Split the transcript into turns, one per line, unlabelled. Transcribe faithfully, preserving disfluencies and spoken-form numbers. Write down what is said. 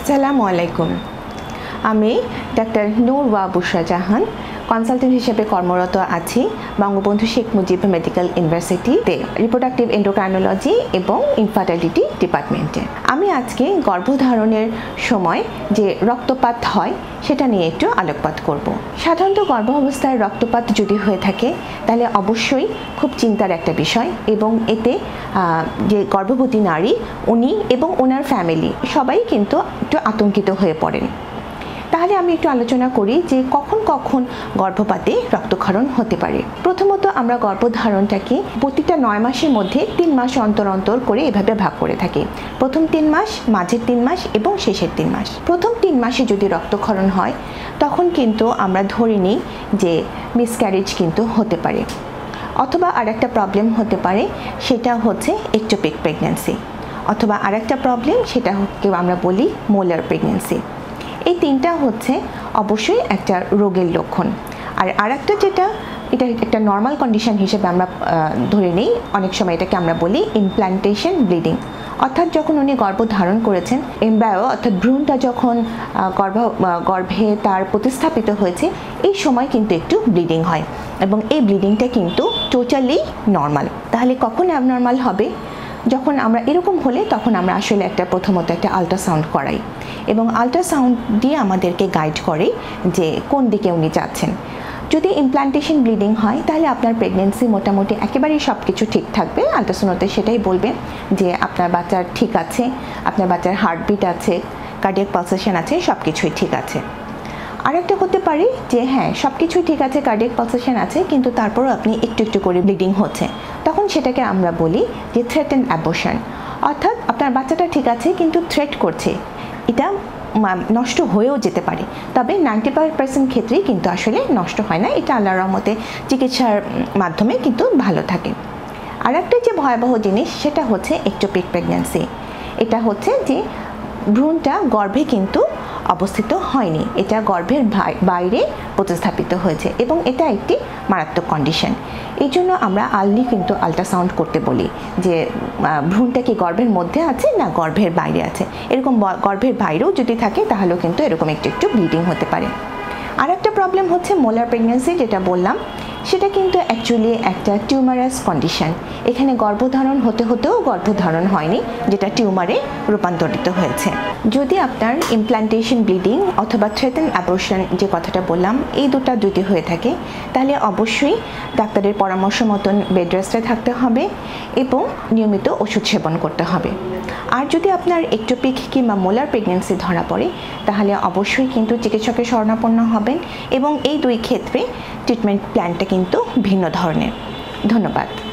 আসসালামু আলাইকুম। আমি ডাক্তার নূর ওয়া বুশরা জাহান কনসালটেন্ট হিসেবে কর্মরত আছি বঙ্গবন্ধু শেখ মুজিব মেডিকেল ইউনিভার্সিটিতে রিপ্রোডাক্টিভ এন্ডোক্রাইনোলজি এবং ইনফার্টিলিটি ডিপার্টমেন্টে। আমি আজকে গর্ভধারণের সময় যে রক্তপাত হয় সেটা নিয়ে একটু আলোকপাত করব। সাধারণত গর্ভ অবস্থায় রক্তপাত যদি হয়ে থাকে তাহলে অবশ্যই খুব চিন্তার একটা বিষয়, এবং এতে যে গর্ভবতী নারী উনি এবং ওনার ফ্যামিলি সবাই কিন্তু একটু আতঙ্কিত হয়ে পড়েন। তাহলে আমি একটু আলোচনা করি যে কখন কখন গর্ভপাতে রক্তক্ষরণ হতে পারে। প্রথমত আমরা গর্ভধারণটাকে প্রতিটা নয় মাসের মধ্যে তিন মাস অন্তর অন্তর করে এভাবে ভাগ করে থাকি। প্রথম তিন মাস, মাঝের তিন মাস এবং শেষের তিন মাস। প্রথম তিন মাসে যদি রক্তক্ষরণ হয় তখন কিন্তু আমরা ধরে নিই যে মিসক্যারেজ কিন্তু হতে পারে, অথবা আরেকটা প্রবলেম হতে পারে সেটা হচ্ছে একটোপিক প্রেগন্যান্সি, অথবা আরেকটা প্রবলেম সেটা আমরা বলি মোলার প্রেগন্যান্সি। এই তিনটা হচ্ছে অবশ্যই একটা রোগের লক্ষণ। আর আরেকটা যেটা এটা একটা নর্মাল কন্ডিশন হিসেবে আমরা ধরে নিই, অনেক সময় এটাকে আমরা বলি ইমপ্ল্যান্টেশন ব্লিডিং। অর্থাৎ যখন উনি গর্ভ ধারণ করেছেন, এমব্রায়ো অর্থাৎ ভ্রূণটা যখন গর্ভ গর্ভে তার প্রতিস্থাপিত হয়েছে, এই সময় কিন্তু একটু ব্লিডিং হয়, এবং এই ব্লিডিংটা কিন্তু টোটালি নর্মাল। তাহলে কখন অ্যাবনর্মাল হবে? যখন আমরা এরকম হলে তখন আমরা আসলে একটা প্রথমত একটা আল্ট্রাসাউন্ড করাই, এবং আল্ট্রাসাউন্ড দিয়ে আমাদেরকে গাইড করে যে কোন দিকে উনি যাচ্ছেন। যদি ইমপ্ল্যান্টেশন ব্লিডিং হয় তাহলে আপনার প্রেগনেন্সি মোটামুটি একেবারেই সব কিছু ঠিক থাকবে। আল্ট্রাসাউন্ডে সেটাই বলবে যে আপনার বাচ্চার ঠিক আছে, আপনার বাচ্চার হার্টবিট আছে, কার্ডিয়াক পালসেশন আছে, সব কিছুই ঠিক আছে। আরেকটা হতে পারে যে হ্যাঁ সব কিছুই ঠিক আছে, কার্ডিয়াক পালসেশন আছে, কিন্তু তারপরও আপনি একটু একটু করে ব্লিডিং হচ্ছে, তখন সেটাকে আমরা বলি যে থ্রেটেন অ্যাবর্শন। অর্থাৎ আপনার বাচ্চাটা ঠিক আছে কিন্তু থ্রেট করছে, এটা নষ্ট হয়েও যেতে পারে, তবে নাইনটি ফাইভ পার্সেন্ট ক্ষেত্রেই কিন্তু আসলে নষ্ট হয় না, এটা আল্লাহর রহমতে চিকিৎসার মাধ্যমে কিন্তু ভালো থাকে। আর একটা যে ভয়াবহ জিনিস সেটা হচ্ছে একটোপিক প্রেগন্যান্সি। এটা হচ্ছে যে ভ্রূণটা গর্ভে কিন্তু অবস্থিত হয়নি, এটা গর্ভের বাইরে প্রতিস্থাপিত হয়েছে, এবং এটা একটি মারাত্মক কন্ডিশন। এই জন্য আমরা আর্লি কিন্তু আল্ট্রাসাউন্ড করতে বলি যে ভ্রূণটা কি গর্ভের মধ্যে আছে না গর্ভের বাইরে আছে। এরকম গর্ভের বাইরেও যদি থাকে তাহলেও কিন্তু এরকম একটু একটু ব্লিডিং হতে পারে। আর একটা প্রবলেম হচ্ছে মোলার প্রেগন্যান্সি, যেটা বললাম সেটা কিন্তু অ্যাকচুয়ালি একটা টিউমারাস কন্ডিশন। এখানে গর্ভধারণ হতে হতেও গর্ভধারণ হয়নি, যেটা টিউমারে রূপান্তরিত হয়েছে। যদি আপনার ইমপ্ল্যান্টেশন ব্লিডিং অথবা থ্রেটেন অ্যাবর্শন যে কথাটা বললাম, এই দুটা যদি হয়ে থাকে তাহলে অবশ্যই ডাক্তারের পরামর্শ মতন বেড রেস্টে থাকতে হবে এবং নিয়মিত ওষুধ সেবন করতে হবে। আর যদি আপনার একটোপিক কিংবা মোলার প্রেগন্যান্সি ধরা পড়ে তাহলে অবশ্যই কিন্তু চিকিৎসকের শরণাপন্ন হবেন, এবং এই দুই ক্ষেত্রে ট্রিটমেন্ট প্ল্যানটা কিন্তু ভিন্ন ধরনের। ধন্যবাদ।